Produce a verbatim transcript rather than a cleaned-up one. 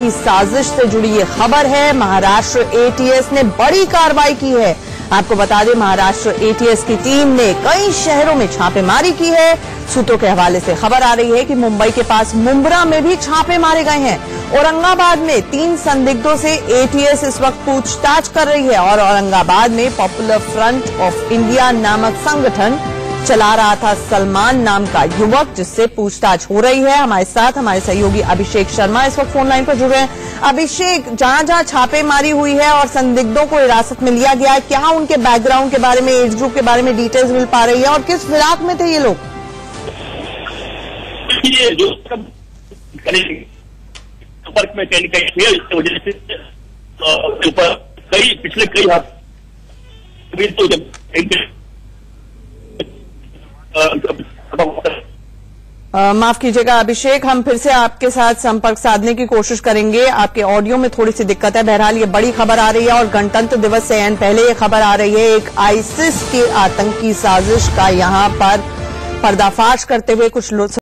की साजिश से जुड़ी ये खबर है। महाराष्ट्र एटीएस ने बड़ी कार्रवाई की है। आपको बता दें, महाराष्ट्र एटीएस की टीम ने कई शहरों में छापेमारी की है। सूत्रों के हवाले से खबर आ रही है कि मुंबई के पास मुंब्रा में भी छापे मारे गए हैं। औरंगाबाद में तीन संदिग्धों से एटीएस इस वक्त पूछताछ कर रही है और औरंगाबाद में पॉपुलर फ्रंट ऑफ इंडिया नामक संगठन चला रहा था सलमान नाम का युवक, जिससे पूछताछ हो रही है। हमारे साथ हमारे सहयोगी अभिषेक शर्मा इस वक्त फोन लाइन पर जुड़ रहे हैं। अभिषेक, जहां जहां छापेमारी हुई है और संदिग्धों को हिरासत में लिया गया है, क्या उनके बैकग्राउंड के बारे में, एज ग्रुप के बारे में डिटेल्स मिल पा रही है और किस फिराक में थे ये लोग? ये जो संपर्क में कहीं कहीं थे, इसकी वजह से ऊपर कई पिछले कई हफ्ते तो जब आ, माफ कीजिएगा अभिषेक, हम फिर से आपके साथ संपर्क साधने की कोशिश करेंगे। आपके ऑडियो में थोड़ी सी दिक्कत है। बहरहाल ये बड़ी खबर आ रही है और गणतंत्र दिवस से एन पहले ये खबर आ रही है। एक आईसिस की आतंकी साजिश का यहां पर पर्दाफाश करते हुए कुछ लोग